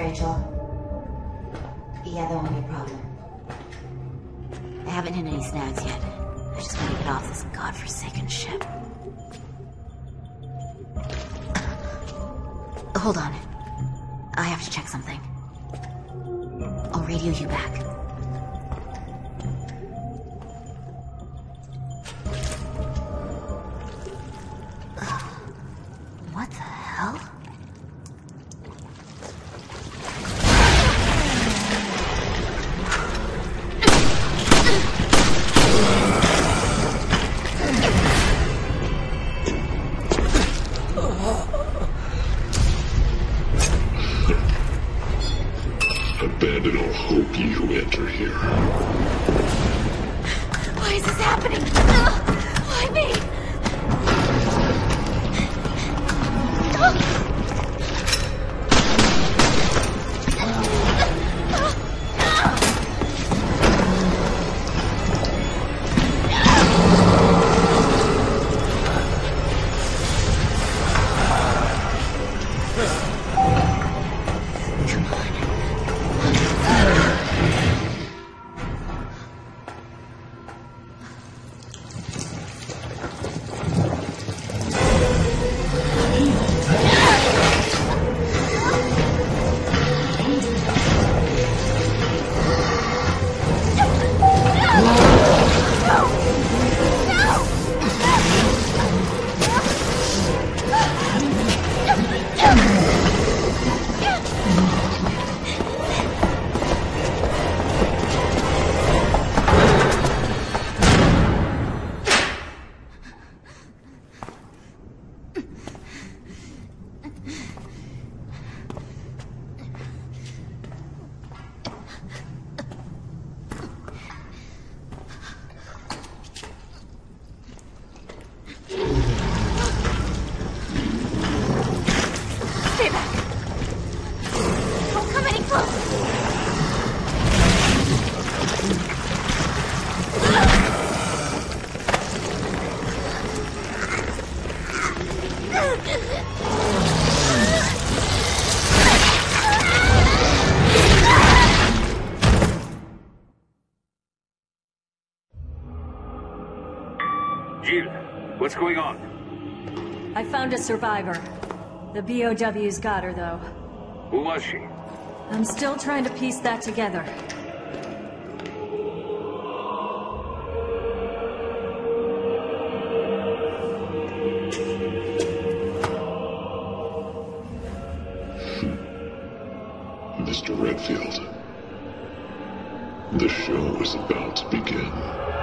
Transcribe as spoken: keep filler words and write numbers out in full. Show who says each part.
Speaker 1: Rachel. Yeah, that won't be a problem. I haven't hit any snags yet. I just want to get off this godforsaken ship. Hold on. I have to check something. I'll radio you back. What the hell?
Speaker 2: Abandon all hope, ye who enter here.
Speaker 1: Why is this happening? Ugh, why me?
Speaker 3: Jill, what's going on?
Speaker 4: I found a survivor. The B O W's got her, though.
Speaker 3: Who was she?
Speaker 4: I'm still trying to piece that together.
Speaker 2: Mister Redfield, the show is about to begin.